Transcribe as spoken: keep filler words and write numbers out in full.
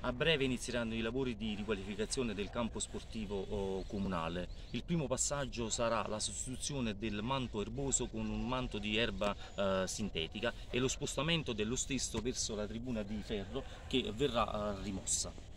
A breve inizieranno i lavori di riqualificazione del campo sportivo oh, comunale. Il primo passaggio sarà la sostituzione del manto erboso con un manto di erba eh, sintetica e lo spostamento dello stesso verso la tribuna di ferro che verrà eh, rimossa.